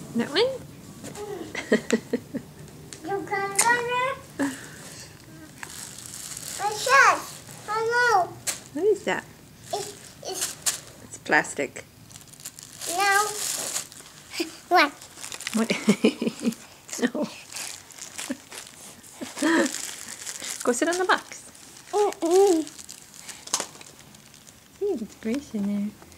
That one? You can run it. My shirt. Hello. What is that? It's It's plastic. now. What? What? No. Go sit on the box. See, there's grease in there.